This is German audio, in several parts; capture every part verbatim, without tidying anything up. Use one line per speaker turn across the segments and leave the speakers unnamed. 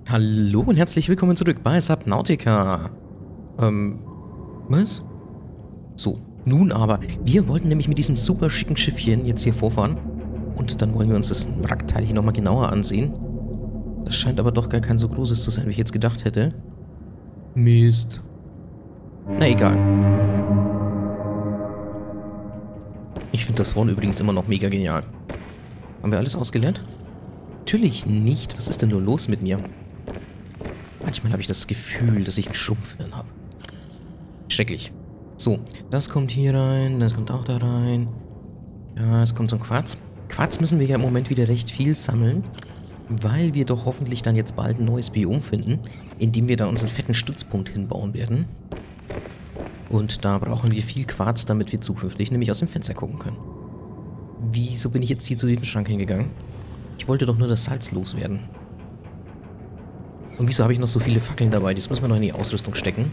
Hallo und herzlich willkommen zurück bei Subnautica. Ähm, was? So, nun aber, wir wollten nämlich mit diesem super schicken Schiffchen jetzt hier vorfahren. Und dann wollen wir uns das Wrackteil hier nochmal genauer ansehen. Das scheint aber doch gar kein so großes zu sein, wie ich jetzt gedacht hätte. Mist. Na egal. Ich finde das Horn übrigens immer noch mega genial. Haben wir alles ausgelernt? Natürlich nicht. Was ist denn nur los mit mir? Manchmal habe ich das Gefühl, dass ich ein Schrumpfhirn habe. Schrecklich. So, das kommt hier rein, das kommt auch da rein. Ja, es kommt so ein Quarz. Quarz müssen wir ja im Moment wieder recht viel sammeln, weil wir doch hoffentlich dann jetzt bald ein neues Biom finden, in dem wir dann unseren fetten Stützpunkt hinbauen werden. Und da brauchen wir viel Quarz, damit wir zukünftig nämlich aus dem Fenster gucken können. Wieso bin ich jetzt hier zu diesem Schrank hingegangen? Ich wollte doch nur das Salz loswerden. Und wieso habe ich noch so viele Fackeln dabei? Das müssen wir noch in die Ausrüstung stecken.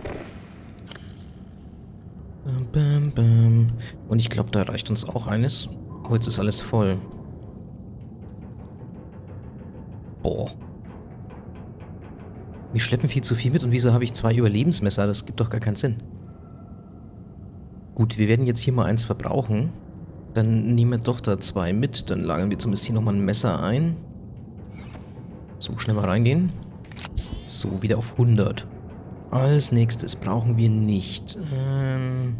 Bam, bam, bam. Und ich glaube, da reicht uns auch eines. Oh, jetzt ist alles voll. Boah. Wir schleppen viel zu viel mit und wieso habe ich zwei Überlebensmesser? Das gibt doch gar keinen Sinn. Gut, wir werden jetzt hier mal eins verbrauchen. Dann nehmen wir doch da zwei mit. Dann lagern wir zumindest hier nochmal ein Messer ein. So, schnell mal reingehen. So, wieder auf hundert. Als nächstes brauchen wir nicht. Ähm,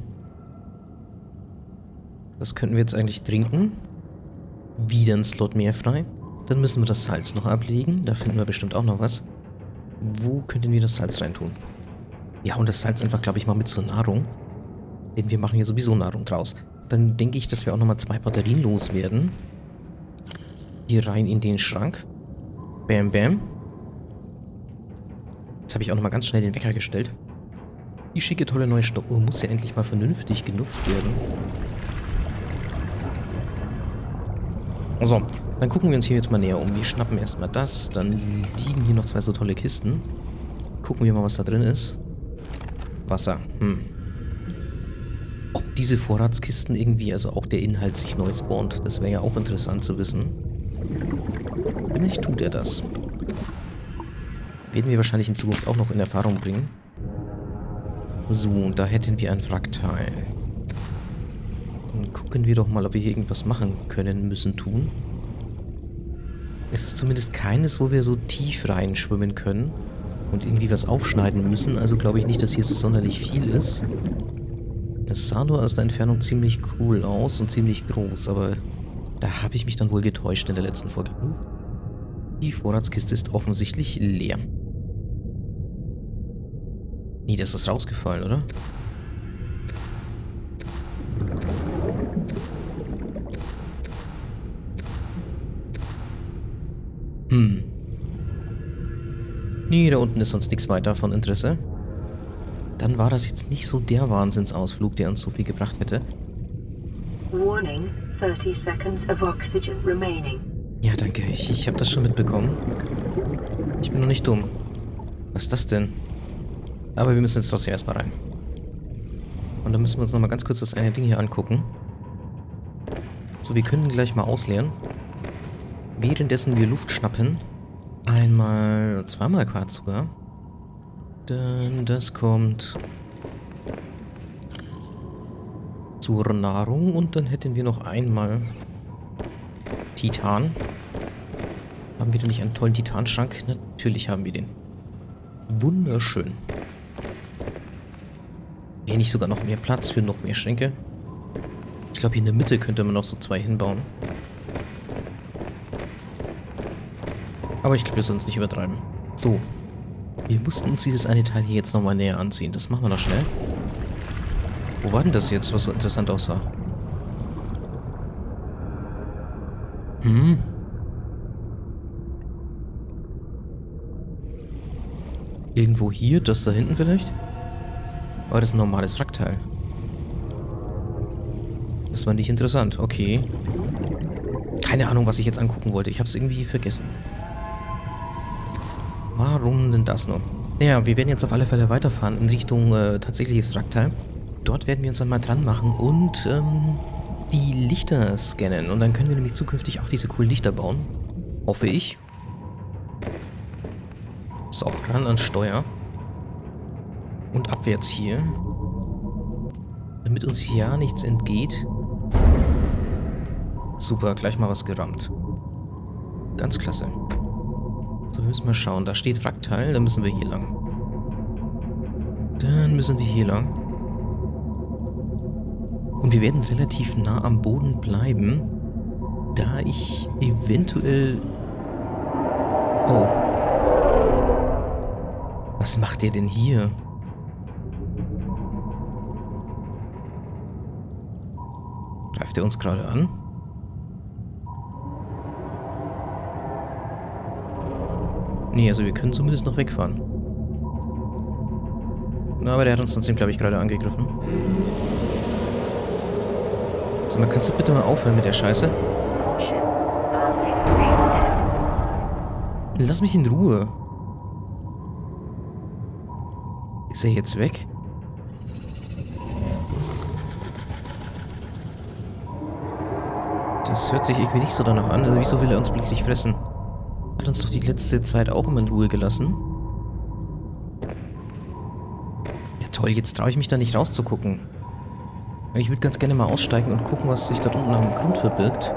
das könnten wir jetzt eigentlich trinken. Wieder ein Slot mehr frei. Dann müssen wir das Salz noch ablegen. Da finden wir bestimmt auch noch was. Wo könnten wir das Salz reintun? Ja, und das Salz einfach, glaube ich, mal mit zur Nahrung. Denn wir machen hier sowieso Nahrung draus. Dann denke ich, dass wir auch nochmal zwei Batterien loswerden. Hier rein in den Schrank. Bam, bam. Jetzt habe ich auch nochmal ganz schnell den Wecker gestellt. Die schicke, tolle neue Stoppuhr muss ja endlich mal vernünftig genutzt werden. So, dann gucken wir uns hier jetzt mal näher um. Wir schnappen erstmal das. Dann liegen hier noch zwei so tolle Kisten. Gucken wir mal, was da drin ist. Wasser. Hm. Ob diese Vorratskisten irgendwie, also auch der Inhalt sich neu spawnt, das wäre ja auch interessant zu wissen. Vielleicht tut er das. Werden wir wahrscheinlich in Zukunft auch noch in Erfahrung bringen. So, und da hätten wir ein Wrackteil. Dann gucken wir doch mal, ob wir hier irgendwas machen können, müssen, tun. Es ist zumindest keines, wo wir so tief reinschwimmen können und irgendwie was aufschneiden müssen. Also glaube ich nicht, dass hier so sonderlich viel ist. Es sah nur aus der Entfernung ziemlich cool aus und ziemlich groß, aber da habe ich mich dann wohl getäuscht in der letzten Folge. Die Vorratskiste ist offensichtlich leer. Nee, das ist rausgefallen, oder? Hm. Nee, da unten ist sonst nichts weiter von Interesse. Dann war das jetzt nicht so der Wahnsinnsausflug, der uns so viel gebracht hätte.
Warning, thirty seconds of oxygen remaining.
Ja, danke. Ich, ich habe das schon mitbekommen. Ich bin noch nicht dumm. Was ist das denn? Aber wir müssen jetzt trotzdem erstmal rein. Und dann müssen wir uns nochmal ganz kurz das eine Ding hier angucken. So, wir können gleich mal ausleeren. Währenddessen wir Luft schnappen. Einmal, zweimal Quarz sogar. Dann das kommt zur Nahrung. Und dann hätten wir noch einmal Titan. Haben wir denn nicht einen tollen Titanschrank? Natürlich haben wir den. Wunderschön. Wäre nicht sogar noch mehr Platz für noch mehr Schränke? Ich glaube, hier in der Mitte könnte man noch so zwei hinbauen. Aber ich glaube, wir sollen es nicht übertreiben. So. Wir mussten uns dieses eine Teil hier jetzt nochmal näher ansehen. Das machen wir noch schnell. Wo war denn das jetzt, was so interessant aussah? Hm. Irgendwo hier? Das da hinten vielleicht? War das ein normales Wrackteil? Das war nicht interessant. Okay. Keine Ahnung, was ich jetzt angucken wollte. Ich habe es irgendwie vergessen. Warum denn das noch? Naja, wir werden jetzt auf alle Fälle weiterfahren in Richtung äh, tatsächliches Wrackteil. Dort werden wir uns dann mal dran machen und ähm, die Lichter scannen. Und dann können wir nämlich zukünftig auch diese coolen Lichter bauen. Hoffe ich. So, ran ans Steuer. Und abwärts hier. Damit uns ja nichts entgeht. Super, gleich mal was gerammt. Ganz klasse. So, wir müssen mal schauen. Da steht Wrackteil, dann müssen wir hier lang. Dann müssen wir hier lang. Und wir werden relativ nah am Boden bleiben, da ich eventuell... Oh. Was macht der denn hier? Greift er uns gerade an? Nee, also wir können zumindest noch wegfahren. Na, aber der hat uns trotzdem, glaube ich, gerade angegriffen. Sag mal, kannst du bitte mal aufhören mit der Scheiße? Lass mich in Ruhe. Ist er jetzt weg? Das hört sich irgendwie nicht so danach an. Also wieso will er uns plötzlich fressen? Hat uns doch die letzte Zeit auch immer in Ruhe gelassen. Ja toll, jetzt traue ich mich da nicht rauszugucken. Ich würde ganz gerne mal aussteigen und gucken, was sich da unten am Grund verbirgt.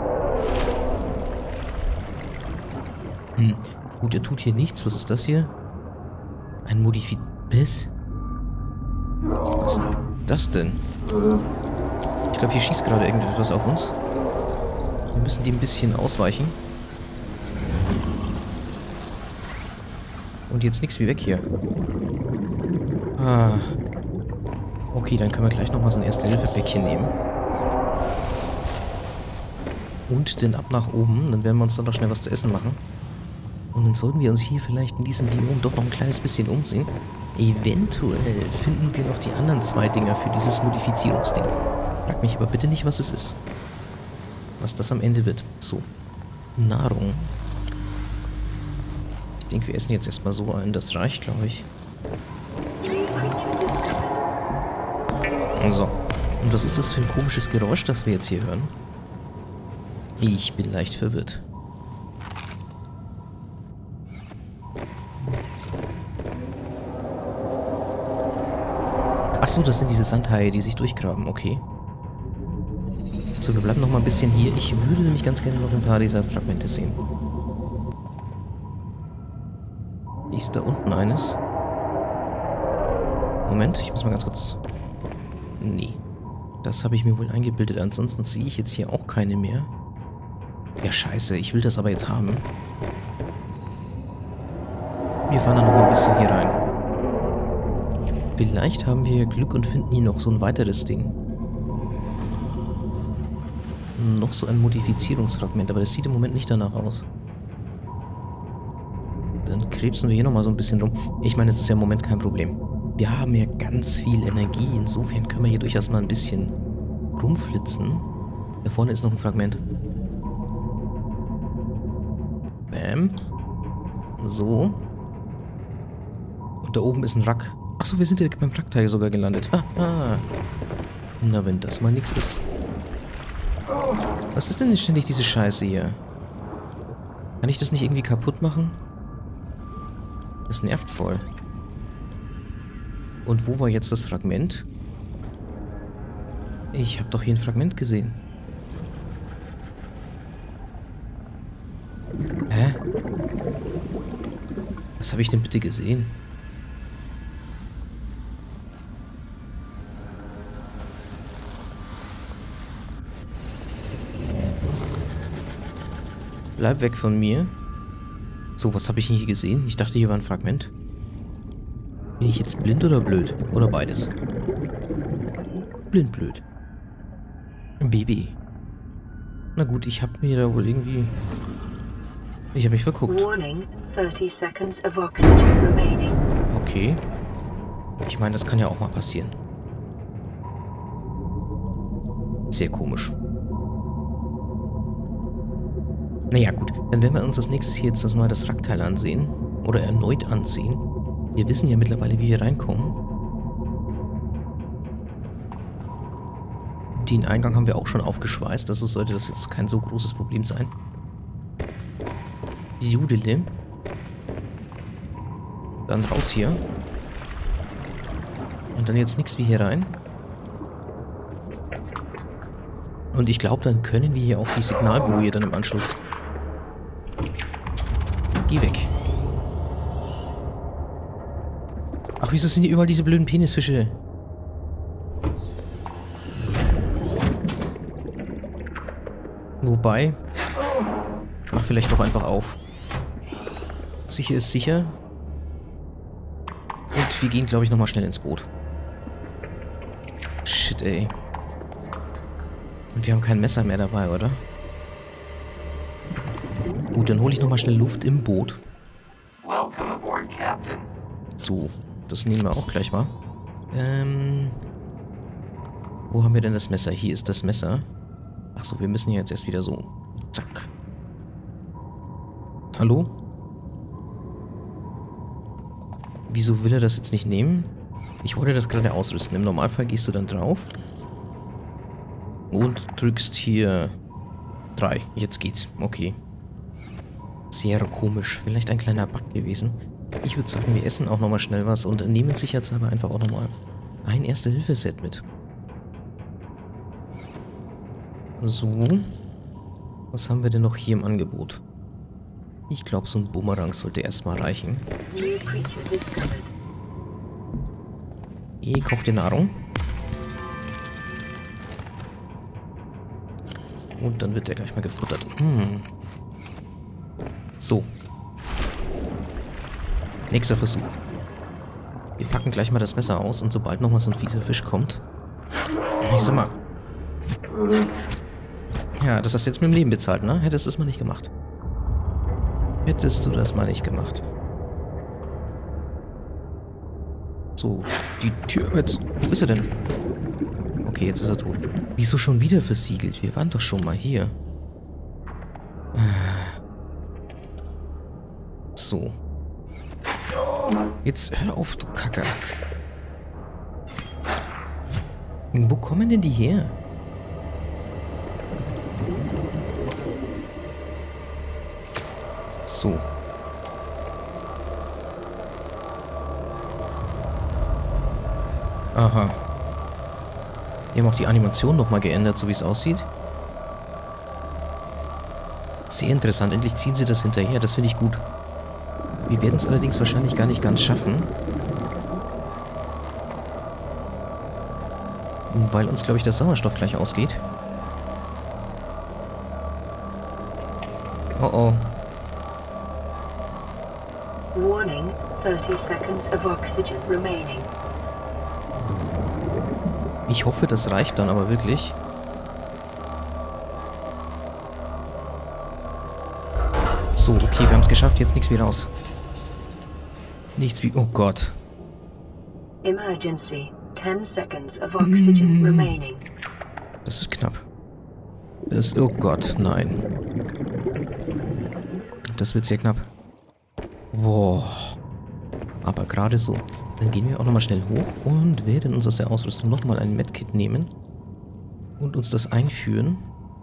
Hm, gut, er tut hier nichts. Was ist das hier? Ein Modifi... Was? Was ist das denn? Ich glaube, hier schießt gerade irgendetwas auf uns. Wir müssen die ein bisschen ausweichen. Und jetzt nichts wie weg hier. Ah. Okay, dann können wir gleich nochmal so ein Erste-Hilfe-Päckchen nehmen. Und den ab nach oben. Dann werden wir uns dann doch schnell was zu essen machen. Und dann sollten wir uns hier vielleicht in diesem Biom doch noch ein kleines bisschen umsehen. Eventuell finden wir noch die anderen zwei Dinger für dieses Modifizierungsding. Frag mich aber bitte nicht, was es ist. Was das am Ende wird. So. Nahrung. Ich denke, wir essen jetzt erstmal so ein. Das reicht, glaube ich. So. Und was ist das für ein komisches Geräusch, das wir jetzt hier hören? Ich bin leicht verwirrt. Achso, das sind diese Sandhaie, die sich durchgraben. Okay. So, wir bleiben noch mal ein bisschen hier. Ich würde nämlich ganz gerne noch ein paar dieser Fragmente sehen. Ist da unten eines? Moment, ich muss mal ganz kurz... Nee. Das habe ich mir wohl eingebildet. Ansonsten sehe ich jetzt hier auch keine mehr. Ja, scheiße. Ich will das aber jetzt haben. Wir fahren dann noch mal ein bisschen hier rein. Vielleicht haben wir Glück und finden hier noch so ein weiteres Ding. Noch so ein Modifizierungsfragment, aber das sieht im Moment nicht danach aus. Dann krebsen wir hier nochmal so ein bisschen rum. Ich meine, es ist ja im Moment kein Problem. Wir haben ja ganz viel Energie, insofern können wir hier durchaus mal ein bisschen rumflitzen. Da vorne ist noch ein Fragment. Bam. So. Und da oben ist ein Wrack. Achso, wir sind ja beim Wrackteil sogar gelandet. Haha. Na, wenn das mal nix ist. Was ist denn ständig diese Scheiße hier? Kann ich das nicht irgendwie kaputt machen? Das nervt voll. Und wo war jetzt das Fragment? Ich habe doch hier ein Fragment gesehen. Hä? Was habe ich denn bitte gesehen? Bleib weg von mir. So, was habe ich denn hier gesehen? Ich dachte, hier war ein Fragment. Bin ich jetzt blind oder blöd? Oder beides? Blind, blöd. Baby. Na gut, ich habe mir da wohl irgendwie... Ich habe mich verguckt.
Warning, thirty seconds of oxygen remaining.
Okay. Ich meine, das kann ja auch mal passieren. Sehr komisch. Naja, gut. Dann werden wir uns als nächstes hier jetzt mal das Wrackteil ansehen. Oder erneut ansehen. Wir wissen ja mittlerweile, wie wir reinkommen. Den Eingang haben wir auch schon aufgeschweißt. Also sollte das jetzt kein so großes Problem sein. Judele. Dann raus hier. Und dann jetzt nichts wie hier rein. Und ich glaube, dann können wir hier auch die Signalboje dann im Anschluss. Geh weg. Ach, wieso sind hier überall diese blöden Penisfische? Wobei... Mach vielleicht doch einfach auf. Sicher ist sicher. Und wir gehen, glaube ich, nochmal schnell ins Boot. Shit, ey. Und wir haben kein Messer mehr dabei, oder? Gut, dann hole ich nochmal schnell Luft im Boot.
Welcome aboard, Captain.
So, das nehmen wir auch gleich mal. Ähm... Wo haben wir denn das Messer? Hier ist das Messer. Achso, wir müssen jetzt erst wieder so... Zack. Hallo? Wieso will er das jetzt nicht nehmen? Ich wollte das gerade ausrüsten. Im Normalfall gehst du dann drauf. Und drückst hier... drei. Jetzt geht's. Okay. Sehr komisch. Vielleicht ein kleiner Bug gewesen. Ich würde sagen, wir essen auch nochmal schnell was und nehmen sicherheitshalber einfach auch nochmal ein Erste-Hilfe-Set mit. So. Was haben wir denn noch hier im Angebot? Ich glaube, so ein Bumerang sollte erstmal reichen. Hier, kocht die Nahrung. Und dann wird der gleich mal gefuttert. Hm. So. Nächster Versuch. Wir packen gleich mal das Messer aus und sobald nochmal so ein fieser Fisch kommt... Ich sag mal... Ja, das hast du jetzt mit dem Leben bezahlt, ne? Hättest du es mal nicht gemacht. Hättest du das mal nicht gemacht. So, die Tür jetzt... Wo ist er denn? Okay, jetzt ist er tot. Wieso schon wieder versiegelt? Wir waren doch schon mal hier. So. Jetzt hör auf, du Kacker. Wo kommen denn die her? So. Aha. Wir haben auch die Animation nochmal geändert, so wie es aussieht. Sehr interessant. Endlich ziehen sie das hinterher. Das finde ich gut. Wir werden es allerdings wahrscheinlich gar nicht ganz schaffen. Weil uns, glaube ich, der Sauerstoff gleich ausgeht. Oh oh.
Warning, thirty seconds of oxygen remaining.
Ich hoffe, das reicht dann aber wirklich. So, okay, wir haben es geschafft. Jetzt nichts mehr raus. Nichts wie... Oh Gott.
Emergency, ten seconds of oxygen remaining.
Das wird knapp. Das... Oh Gott, nein. Das wird sehr knapp. Boah. Aber gerade so. Dann gehen wir auch nochmal schnell hoch und werden uns aus der Ausrüstung nochmal ein Medkit nehmen. Und uns das einführen.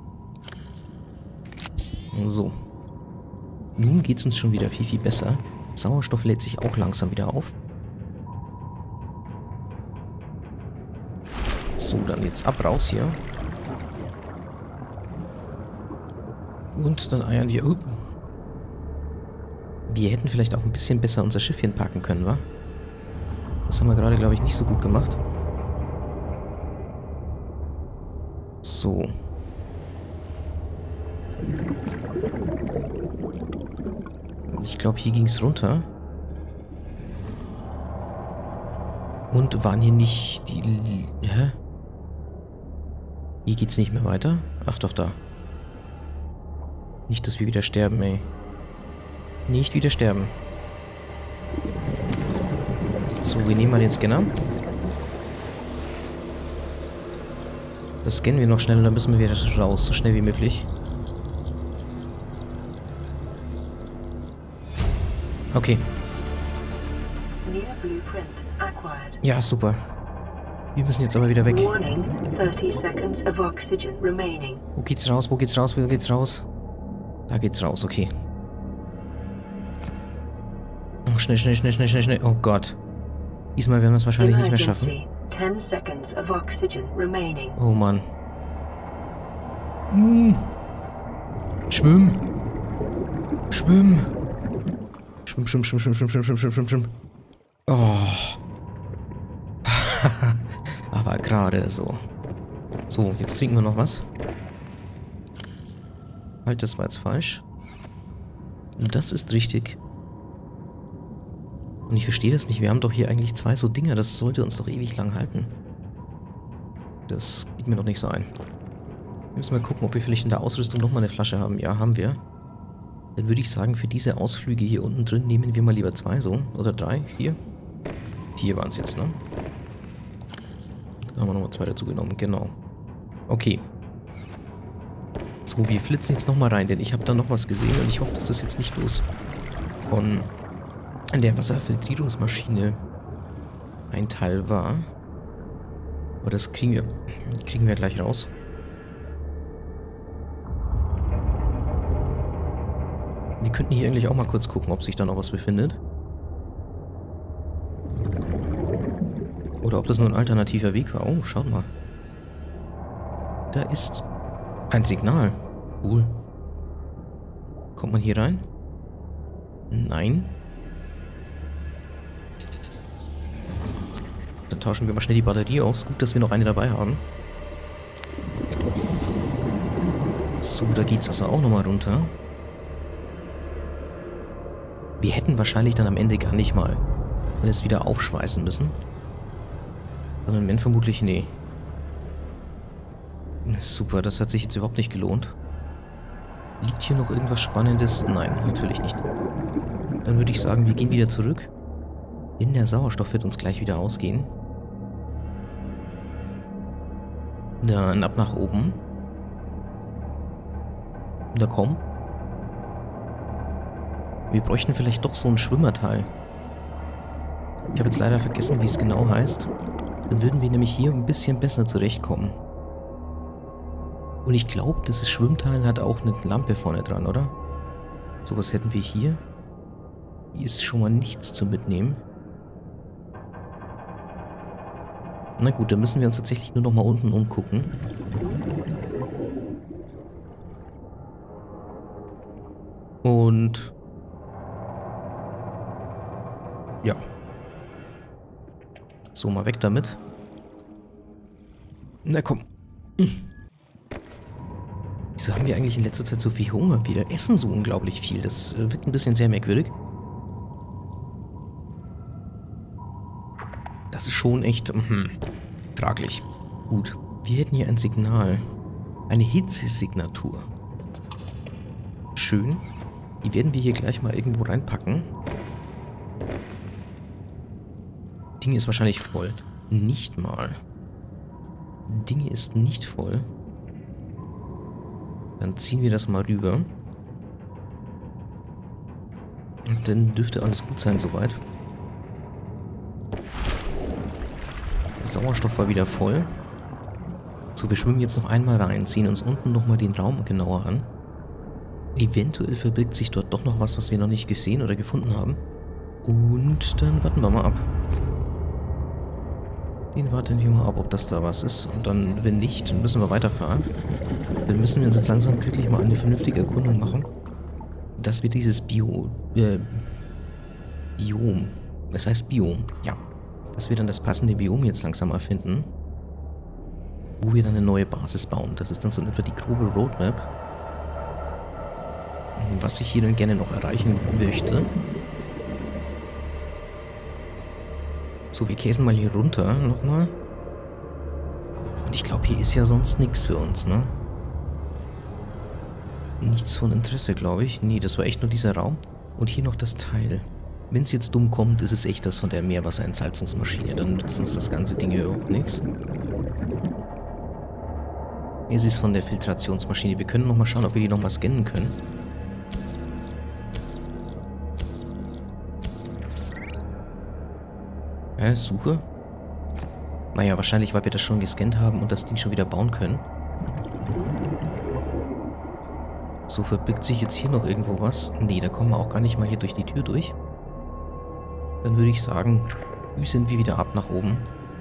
So. Nun geht es uns schon wieder viel, viel besser. Sauerstoff lädt sich auch langsam wieder auf. So, dann jetzt ab raus hier. Und dann eiern wir... Uh, wir hätten vielleicht auch ein bisschen besser unser Schiffchen packen können, wa? Das haben wir gerade, glaube ich, nicht so gut gemacht. So. Ich glaube, hier ging es runter. Und waren hier nicht die... Hä? Hier geht's nicht mehr weiter? Ach doch, da. Nicht, dass wir wieder sterben, ey. Nicht wieder sterben. So, wir nehmen mal den Scanner. Das scannen wir noch schnell und dann müssen wir wieder raus, so schnell wie möglich. Okay. Ja, super. Wir müssen jetzt aber wieder weg.
Warning, thirty seconds of oxygen remaining.
Wo geht's raus? Wo geht's raus? Wo geht's raus? Da geht's raus, okay. Oh, schnell, schnell, schnell, schnell, schnell, schnell. Oh Gott. Diesmal werden wir es wahrscheinlich nicht mehr schaffen.
Emergency. ten seconds of oxygen remaining.
Oh Mann. Hm. Schwimm. Schwimm. Schwimm, schwimm, schwimm, schwimm, schwimm, schwimm, schwimm, schwimm, schwimm, schwimm. Oh. Aber gerade so. So, jetzt trinken wir noch was. Halt, das war jetzt falsch. Das ist richtig. Und ich verstehe das nicht. Wir haben doch hier eigentlich zwei so Dinger. Das sollte uns doch ewig lang halten. Das geht mir doch nicht so ein. Wir müssen mal gucken, ob wir vielleicht in der Ausrüstung nochmal eine Flasche haben. Ja, haben wir. Dann würde ich sagen, für diese Ausflüge hier unten drin nehmen wir mal lieber zwei so. Oder drei, vier. Vier waren es jetzt, ne? Da haben wir nochmal zwei dazu genommen, genau. Okay. So, wir flitzen jetzt nochmal rein, denn ich habe da noch was gesehen und ich hoffe, dass das jetzt nicht bloß von der Wasserfiltrierungsmaschine ein Teil war. Aber das kriegen wir, kriegen wir gleich raus. Wir könnten hier eigentlich auch mal kurz gucken, ob sich da noch was befindet. Oder ob das nur ein alternativer Weg war. Oh, schaut mal. Da ist ein Signal. Cool. Kommt man hier rein? Nein. Dann tauschen wir mal schnell die Batterie aus. Gut, dass wir noch eine dabei haben. So, da geht es also auch nochmal runter. Wir hätten wahrscheinlich dann am Ende gar nicht mal alles wieder aufschweißen müssen. Sondern wenn vermutlich, nee. Super, das hat sich jetzt überhaupt nicht gelohnt. Liegt hier noch irgendwas Spannendes? Nein, natürlich nicht. Dann würde ich sagen, wir gehen wieder zurück. Denn der Sauerstoff wird uns gleich wieder ausgehen. Dann ab nach oben. Na komm. Wir bräuchten vielleicht doch so ein Schwimmerteil. Ich habe jetzt leider vergessen, wie es genau heißt. Dann würden wir nämlich hier ein bisschen besser zurechtkommen. Und ich glaube, dieses Schwimmteil hat auch eine Lampe vorne dran, oder? So, was hätten wir hier? Hier ist schon mal nichts zu mitnehmen. Na gut, dann müssen wir uns tatsächlich nur noch mal unten umgucken. Und... ja. So, mal weg damit. Na komm. Wieso haben wir eigentlich in letzter Zeit so viel Hunger? Wir essen so unglaublich viel. Das äh, wirkt ein bisschen sehr merkwürdig. Das ist schon echt hm, fraglich. Gut. Wir hätten hier ein Signal. Eine Hitzesignatur. Schön. Die werden wir hier gleich mal irgendwo reinpacken. Ding ist wahrscheinlich voll. Nicht mal. Ding ist nicht voll. Dann ziehen wir das mal rüber. Und dann dürfte alles gut sein soweit. Sauerstoff war wieder voll. So, wir schwimmen jetzt noch einmal rein, ziehen uns unten nochmal den Raum genauer an. Eventuell verbirgt sich dort doch noch was, was wir noch nicht gesehen oder gefunden haben. Und dann warten wir mal ab. Den warten wir mal ab, ob das da was ist. Und dann, wenn nicht, dann müssen wir weiterfahren. Dann müssen wir uns jetzt langsam wirklich mal eine vernünftige Erkundung machen. Dass wir dieses Bio... Äh, Biom... Es heißt Biom, ja. Dass wir dann das passende Biom jetzt langsam mal finden. Wo wir dann eine neue Basis bauen. Das ist dann so etwa die grobe Roadmap. Was ich hier dann gerne noch erreichen möchte. So, wir käsen mal hier runter nochmal. Und ich glaube, hier ist ja sonst nichts für uns, ne? Nichts von Interesse, glaube ich. Nee, das war echt nur dieser Raum. Und hier noch das Teil. Wenn es jetzt dumm kommt, ist es echt das von der Meerwasserentsalzungsmaschine. Dann nützt uns das ganze Ding überhaupt nichts. Es ist von der Filtrationsmaschine. Wir können nochmal schauen, ob wir die nochmal scannen können. Äh, Suche? Naja, wahrscheinlich, weil wir das schon gescannt haben und das Ding schon wieder bauen können. So, verbirgt sich jetzt hier noch irgendwo was? Nee, da kommen wir auch gar nicht mal hier durch die Tür durch. Dann würde ich sagen, düsen wir wieder ab nach oben.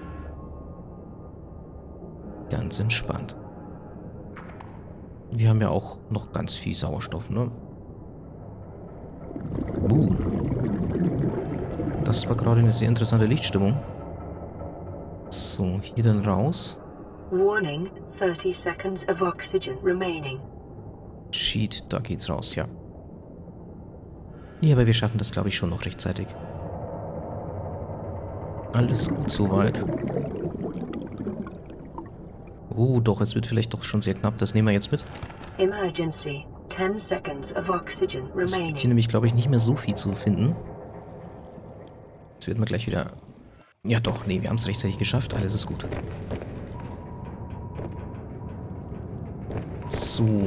Ganz entspannt. Wir haben ja auch noch ganz viel Sauerstoff, ne? Uh. Das war gerade eine sehr interessante Lichtstimmung. So, hier dann raus.
Warning, thirty seconds of oxygen remaining.
Shit, da geht's raus, ja. Nee, aber wir schaffen das, glaube ich, schon noch rechtzeitig. Alles gut soweit. Oh, doch, es wird vielleicht doch schon sehr knapp. Das nehmen wir jetzt mit.
Emergency, ten seconds of oxygen
Es gibt hier
remaining.
nämlich, glaube ich, nicht mehr so viel zu finden. Jetzt wird man gleich wieder... Ja doch, nee, wir haben es rechtzeitig geschafft. Alles ist gut. So.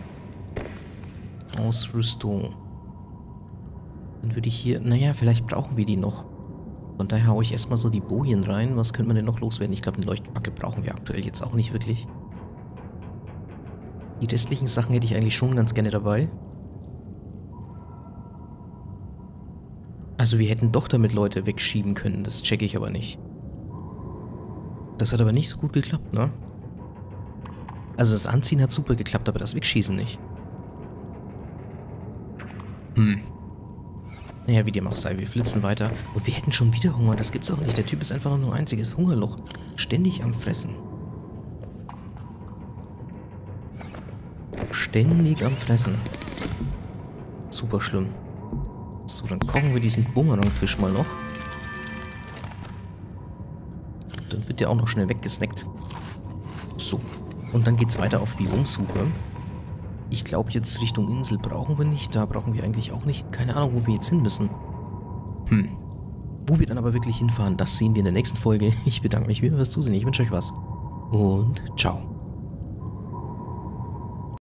Ausrüstung. Dann würde ich hier... Naja, vielleicht brauchen wir die noch. Von daher haue ich erstmal so die Bojen rein. Was könnte man denn noch loswerden? Ich glaube, eine Leuchtfackel brauchen wir aktuell jetzt auch nicht wirklich. Die restlichen Sachen hätte ich eigentlich schon ganz gerne dabei. Also wir hätten doch damit Leute wegschieben können. Das checke ich aber nicht. Das hat aber nicht so gut geklappt, ne? Also das Anziehen hat super geklappt, aber das Wegschießen nicht. Hm. Naja, wie dem auch sei, wir flitzen weiter. Und wir hätten schon wieder Hunger, das gibt's auch nicht. Der Typ ist einfach nur ein einziges Hungerloch. Ständig am Fressen. Ständig am Fressen. Super schlimm. So, dann kochen wir diesen Bumerangfisch mal noch. Dann wird der auch noch schnell weggesnackt. So. Und dann geht's weiter auf Biomsuche. Ich glaube, jetzt Richtung Insel brauchen wir nicht. Da brauchen wir eigentlich auch nicht. Keine Ahnung, wo wir jetzt hin müssen. Hm. Wo wir dann aber wirklich hinfahren, das sehen wir in der nächsten Folge. Ich bedanke mich wieder fürs Zusehen. Ich wünsche euch was. Und ciao.